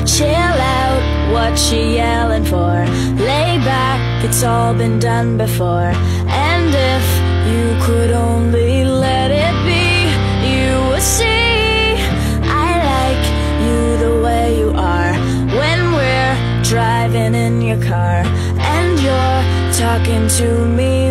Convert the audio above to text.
Chill out, what you yelling for? Lay back, it's all been done before. And if you could only let it be, you would see I like you the way you are. When we're driving in your car and you're talking to me